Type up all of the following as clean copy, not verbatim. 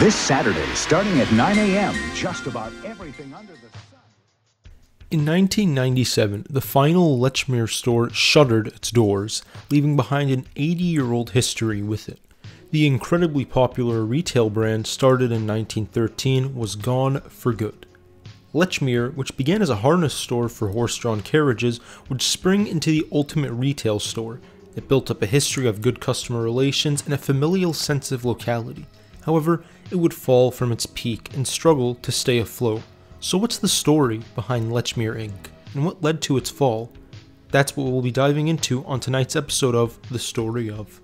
This Saturday, starting at 9 a.m., just about everything under the sun. In 1997, the final Lechmere store shuttered its doors, leaving behind an 80-year-old history with it. The incredibly popular retail brand started in 1913 was gone for good. Lechmere, which began as a harness store for horse-drawn carriages, would spring into the ultimate retail store. It built up a history of good customer relations and a familial sense of locality. However, it would fall from its peak and struggle to stay afloat. So what's the story behind Lechmere Inc. and what led to its fall? That's what we'll be diving into on tonight's episode of The Story of.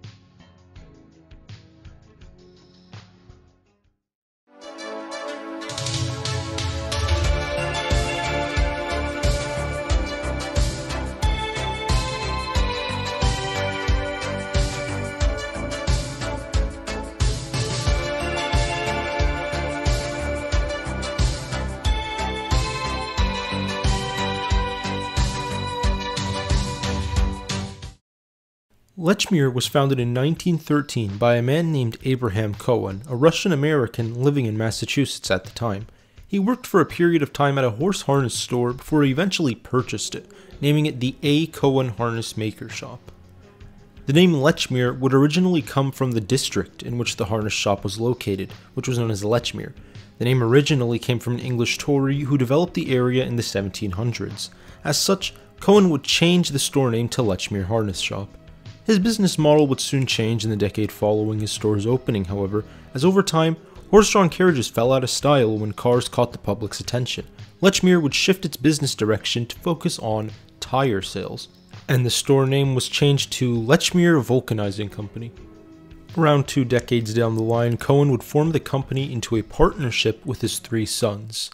Lechmere was founded in 1913 by a man named Abraham Cohen, a Russian-American living in Massachusetts at the time. He worked for a period of time at a horse harness store before he eventually purchased it, naming it the A. Cohen Harness Maker Shop. The name Lechmere would originally come from the district in which the harness shop was located, which was known as Lechmere. The name originally came from an English Tory who developed the area in the 1700s. As such, Cohen would change the store name to Lechmere Harness Shop. His business model would soon change in the decade following his store's opening, however, as over time, horse-drawn carriages fell out of style when cars caught the public's attention. Lechmere would shift its business direction to focus on tire sales, and the store name was changed to Lechmere Vulcanizing Company. Around 2 decades down the line, Cohen would form the company into a partnership with his 3 sons.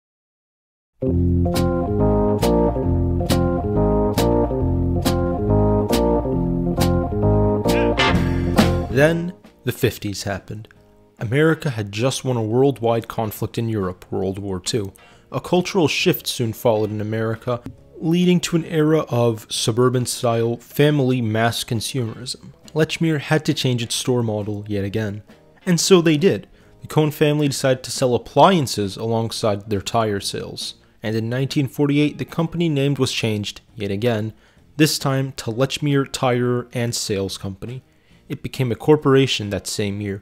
Then, the 50s happened. America had just won a worldwide conflict in Europe, World War II. A cultural shift soon followed in America, leading to an era of suburban-style, family mass consumerism. Lechmere had to change its store model yet again. And so they did. The Cohen family decided to sell appliances alongside their tire sales. And in 1948, the company name was changed yet again, this time to Lechmere Tire and Sales Company. It became a corporation that same year.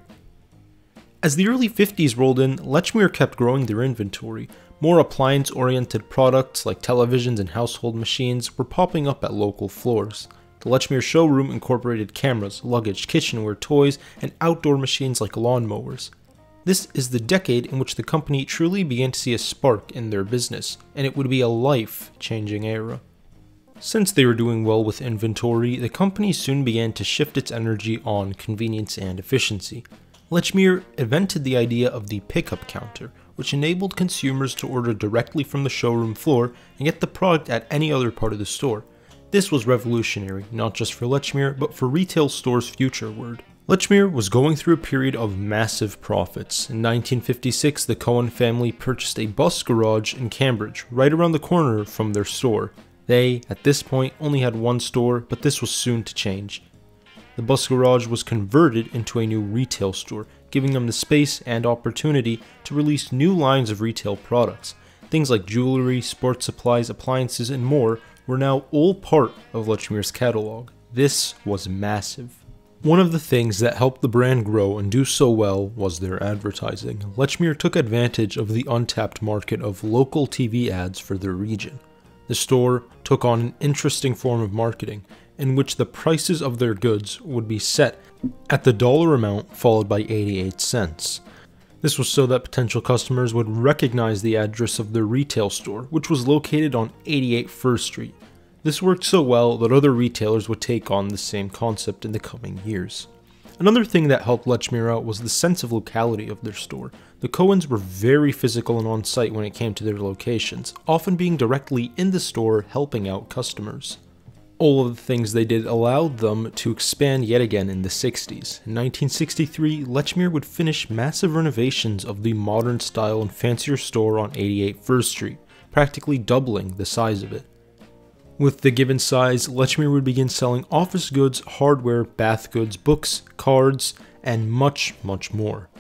As the early 50s rolled in, Lechmere kept growing their inventory. More appliance-oriented products like televisions and household machines were popping up at local floors. The Lechmere showroom incorporated cameras, luggage, kitchenware, toys, and outdoor machines like lawnmowers. This is the decade in which the company truly began to see a spark in their business, and it would be a life-changing era. Since they were doing well with inventory, the company soon began to shift its energy on convenience and efficiency. Lechmere invented the idea of the pickup counter, which enabled consumers to order directly from the showroom floor and get the product at any other part of the store. This was revolutionary, not just for Lechmere, but for retail stores futureward. Lechmere was going through a period of massive profits. In 1956, the Cohen family purchased a bus garage in Cambridge, right around the corner from their store. They, at this point, only had 1 store, but this was soon to change. The bus garage was converted into a new retail store, giving them the space and opportunity to release new lines of retail products. Things like jewelry, sports supplies, appliances, and more were now all part of Lechmere's catalog. This was massive. One of the things that helped the brand grow and do so well was their advertising. Lechmere took advantage of the untapped market of local TV ads for their region. The store took on an interesting form of marketing, in which the prices of their goods would be set at the dollar amount followed by 88 cents. This was so that potential customers would recognize the address of their retail store, which was located on 88 First Street. This worked so well that other retailers would take on the same concept in the coming years. Another thing that helped Lechmere out was the sense of locality of their store. The Cohens were very physical and on-site when it came to their locations, often being directly in the store helping out customers. All of the things they did allowed them to expand yet again in the 60s. In 1963, Lechmere would finish massive renovations of the modern style and fancier store on 88 First Street, practically doubling the size of it. With the given size, Lechmere would begin selling office goods, hardware, bath goods, books, cards, and much more.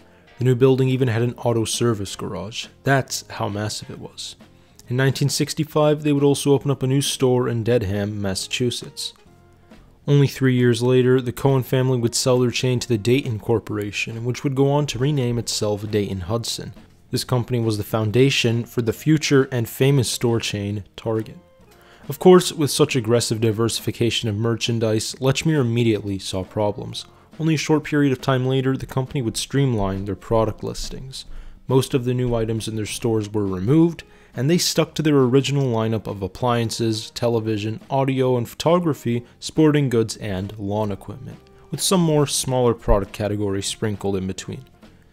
The new building even had an auto service garage. That's how massive it was. In 1965, they would also open up a new store in Dedham, Massachusetts. Only 3 years later, the Cohen family would sell their chain to the Dayton Corporation, which would go on to rename itself Dayton Hudson. This company was the foundation for the future and famous store chain, Target. Of course, with such aggressive diversification of merchandise, Lechmere immediately saw problems. Only a short period of time later, the company would streamline their product listings. Most of the new items in their stores were removed, and they stuck to their original lineup of appliances, television, audio and photography, sporting goods, and lawn equipment, with some more smaller product categories sprinkled in between.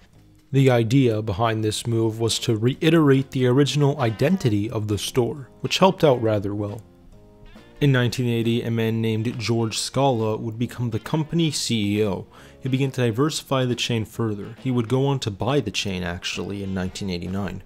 The idea behind this move was to reiterate the original identity of the store, which helped out rather well. In 1980, a man named George Scala would become the company CEO. He began to diversify the chain further. He would go on to buy the chain actually in 1989.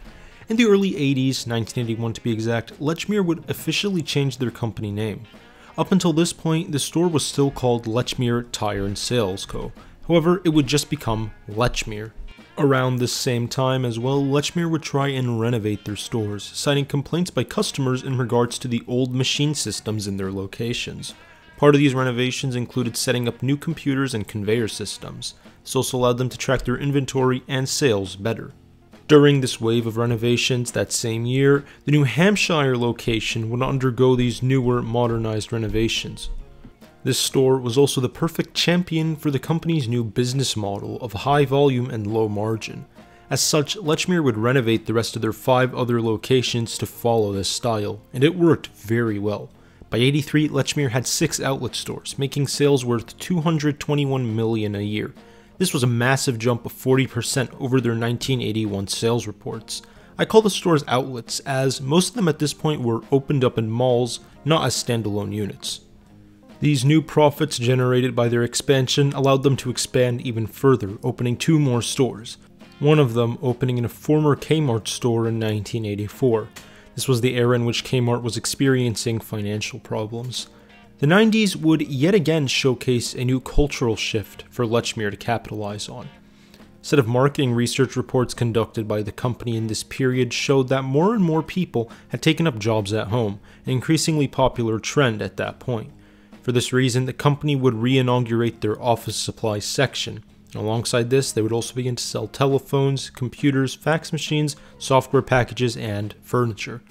In the early 80s, 1981 to be exact, Lechmere would officially change their company name. Up until this point, the store was still called Lechmere Tire and Sales Co. However, it would just become Lechmere. Around this same time as well, Lechmere would try and renovate their stores, citing complaints by customers in regards to the old machine systems in their locations. Part of these renovations included setting up new computers and conveyor systems. This also allowed them to track their inventory and sales better. During this wave of renovations that same year, the New Hampshire location would undergo these newer, modernized renovations. This store was also the perfect champion for the company's new business model of high volume and low margin. As such, Lechmere would renovate the rest of their 5 other locations to follow this style, and it worked very well. By 83, Lechmere had 6 outlet stores, making sales worth $221 million a year. This was a massive jump of 40% over their 1981 sales reports. I call the stores outlets as most of them at this point were opened up in malls, not as standalone units. These new profits generated by their expansion allowed them to expand even further, opening 2 more stores, one of them opening in a former Kmart store in 1984. This was the era in which Kmart was experiencing financial problems. The 90s would yet again showcase a new cultural shift for Lechmere to capitalize on. A set of marketing research reports conducted by the company in this period showed that more and more people had taken up jobs at home, an increasingly popular trend at that point. For this reason, the company would re-inaugurate their office supplies section. And alongside this, they would also begin to sell telephones, computers, fax machines, software packages, and furniture.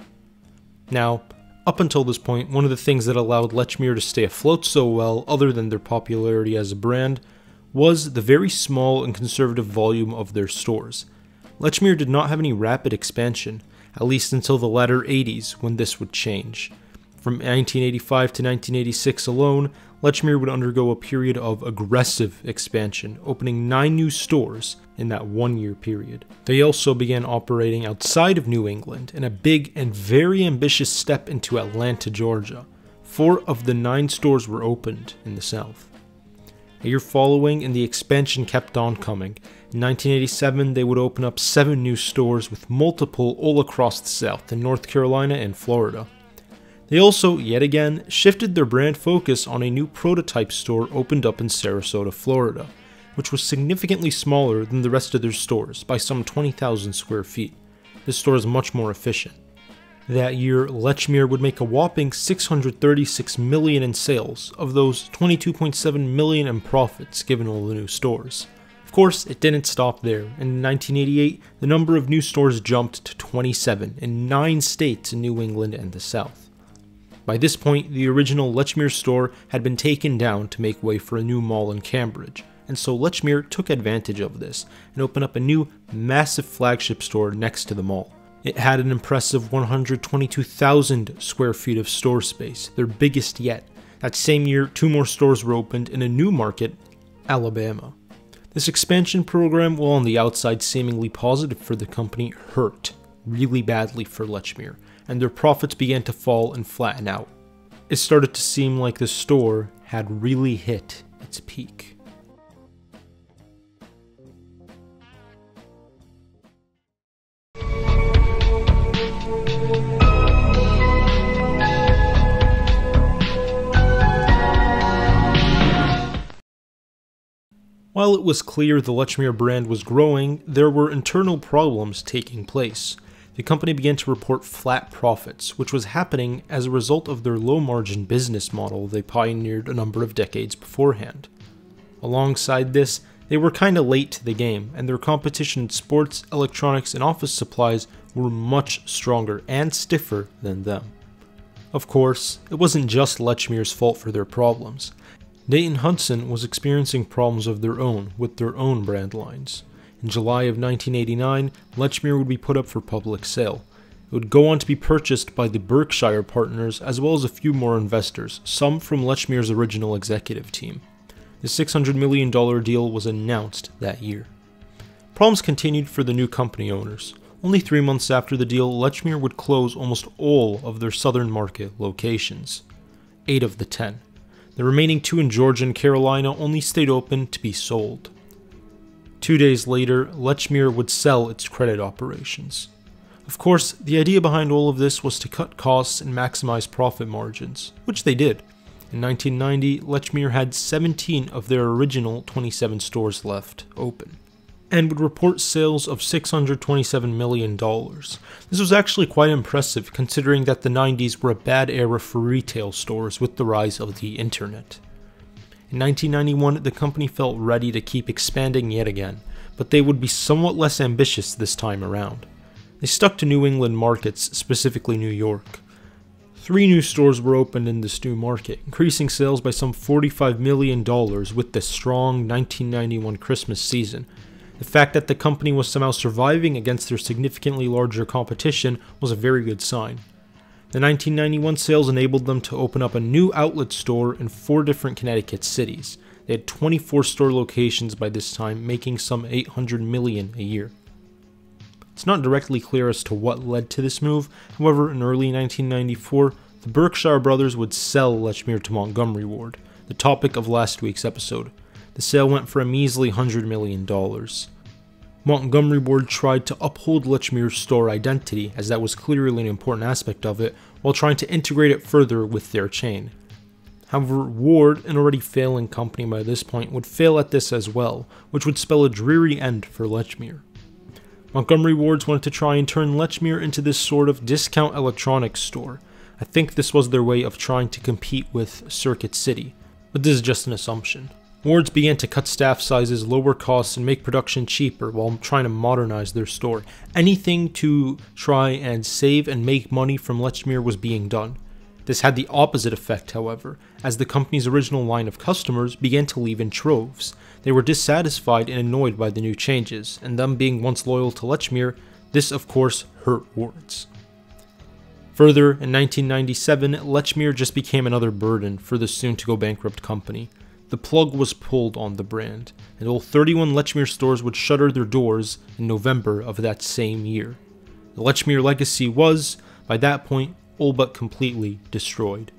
Now, up until this point, one of the things that allowed Lechmere to stay afloat so well, other than their popularity as a brand, was the very small and conservative volume of their stores. Lechmere did not have any rapid expansion, at least until the latter 80s when this would change. From 1985 to 1986 alone, Lechmere would undergo a period of aggressive expansion, opening 9 new stores in that 1-year period. They also began operating outside of New England in a big and very ambitious step into Atlanta, Georgia. 4 of the 9 stores were opened in the South. A year following, and the expansion kept on coming. In 1987, they would open up 7 new stores with multiple all across the South in North Carolina and Florida. They also, yet again, shifted their brand focus on a new prototype store opened up in Sarasota, Florida, which was significantly smaller than the rest of their stores by some 20,000 square feet. This store is much more efficient. That year, Lechmere would make a whopping $636 million in sales, of those $22.7 million in profits given all the new stores. Of course, it didn't stop there. In 1988, the number of new stores jumped to 27 in 9 states in New England and the South. By this point, the original Lechmere store had been taken down to make way for a new mall in Cambridge, and so Lechmere took advantage of this and opened up a new, massive flagship store next to the mall. It had an impressive 122,000 square feet of store space, their biggest yet. That same year, 2 more stores were opened in a new market, Alabama. This expansion program, while on the outside seemingly positive for the company, hurt really badly for Lechmere, and their profits began to fall and flatten out. It started to seem like the store had really hit its peak. While it was clear the Lechmere brand was growing, there were internal problems taking place. The company began to report flat profits, which was happening as a result of their low-margin business model they pioneered a number of decades beforehand. Alongside this, they were kinda late to the game, and their competition in sports, electronics, and office supplies were much stronger and stiffer than them. Of course, it wasn't just Lechmere's fault for their problems. Dayton Hudson was experiencing problems of their own with their own brand lines. In July of 1989, Lechmere would be put up for public sale. It would go on to be purchased by the Berkshire partners as well as a few more investors, some from Lechmere's original executive team. The $600 million deal was announced that year. Problems continued for the new company owners. Only 3 months after the deal, Lechmere would close almost all of their southern market locations. 8 of the 10. The remaining 2 in Georgia and Carolina only stayed open to be sold. 2 days later, Lechmere would sell its credit operations. Of course, the idea behind all of this was to cut costs and maximize profit margins, which they did. In 1990, Lechmere had 17 of their original 27 stores left open, and would report sales of $627 million. This was actually quite impressive considering that the 90s were a bad era for retail stores with the rise of the internet. In 1991, the company felt ready to keep expanding yet again, but they would be somewhat less ambitious this time around. They stuck to New England markets, specifically New York. 3 new stores were opened in this new market, increasing sales by some $45 million with the strong 1991 Christmas season. The fact that the company was somehow surviving against their significantly larger competition was a very good sign. The 1991 sales enabled them to open up a new outlet store in 4 different Connecticut cities. They had 24 store locations by this time, making some $800 million a year. It's not directly clear as to what led to this move. However, in early 1994, the Berkshire brothers would sell Lechmere to Montgomery Ward, the topic of last week's episode. The sale went for a measly $100 million. Montgomery Ward tried to uphold Lechmere's store identity, as that was clearly an important aspect of it, while trying to integrate it further with their chain. However, Ward, an already failing company by this point, would fail at this as well, which would spell a dreary end for Lechmere. Montgomery Wards wanted to try and turn Lechmere into this sort of discount electronics store. I think this was their way of trying to compete with Circuit City, but this is just an assumption. Wards began to cut staff sizes, lower costs, and make production cheaper while trying to modernize their store. Anything to try and save and make money from Lechmere was being done. This had the opposite effect, however, as the company's original line of customers began to leave in troves. They were dissatisfied and annoyed by the new changes, and them being once loyal to Lechmere, this of course hurt Wards. Further, in 1997, Lechmere just became another burden for the soon-to-go bankrupt company. The plug was pulled on the brand, and all 31 Lechmere stores would shutter their doors in November of that same year. The Lechmere legacy was, by that point, all but completely destroyed.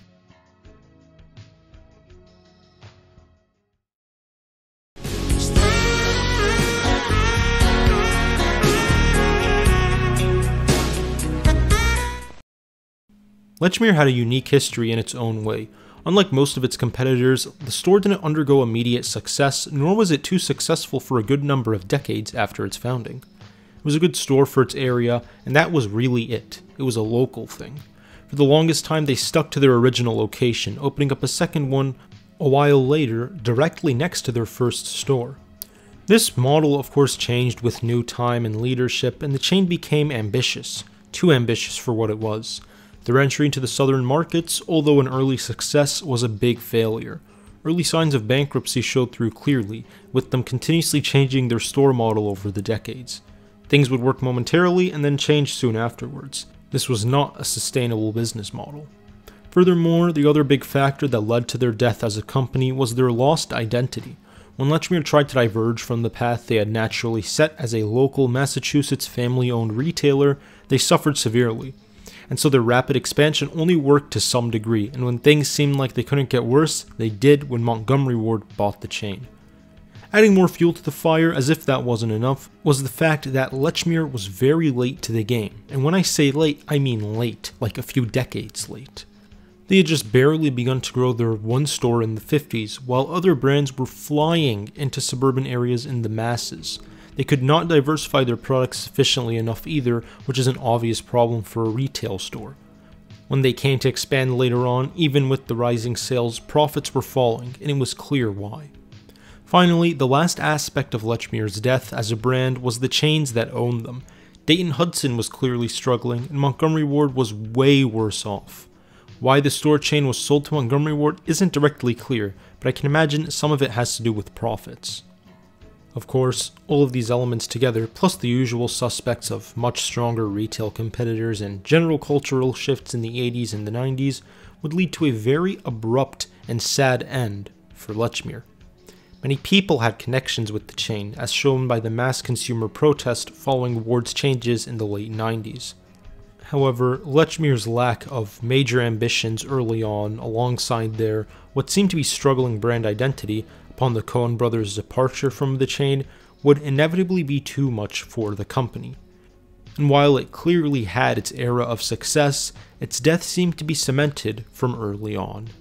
Lechmere had a unique history in its own way. Unlike most of its competitors, the store didn't undergo immediate success, nor was it too successful for a good number of decades after its founding. It was a good store for its area, and that was really it. It was a local thing. For the longest time, they stuck to their original location, opening up a second one a while later, directly next to their first store. This model, of course, changed with new time and leadership, and the chain became ambitious. Too ambitious for what it was. Their entry into the southern markets, although an early success, was a big failure. Early signs of bankruptcy showed through clearly, with them continuously changing their store model over the decades. Things would work momentarily and then change soon afterwards. This was not a sustainable business model. Furthermore, the other big factor that led to their death as a company was their lost identity. When Lechmere tried to diverge from the path they had naturally set as a local Massachusetts family-owned retailer, they suffered severely. And so their rapid expansion only worked to some degree, and when things seemed like they couldn't get worse, they did when Montgomery Ward bought the chain. Adding more fuel to the fire, as if that wasn't enough, was the fact that Lechmere was very late to the game, and when I say late, I mean late, like a few decades late. They had just barely begun to grow their one store in the 50s, while other brands were flying into suburban areas in the masses. They could not diversify their products sufficiently enough either, which is an obvious problem for a retail store. When they came to expand later on, even with the rising sales, profits were falling, and it was clear why. Finally, the last aspect of Lechmere's death as a brand was the chains that owned them. Dayton Hudson was clearly struggling, and Montgomery Ward was way worse off. Why the store chain was sold to Montgomery Ward isn't directly clear, but I can imagine some of it has to do with profits. Of course, all of these elements together, plus the usual suspects of much stronger retail competitors and general cultural shifts in the 80s and the 90s, would lead to a very abrupt and sad end for Lechmere. Many people had connections with the chain, as shown by the mass consumer protest following Ward's changes in the late 90s. However, Lechmere's lack of major ambitions early on, alongside their what seemed to be struggling brand identity upon the Coen brothers' departure from the chain, would inevitably be too much for the company. And while it clearly had its era of success, its death seemed to be cemented from early on.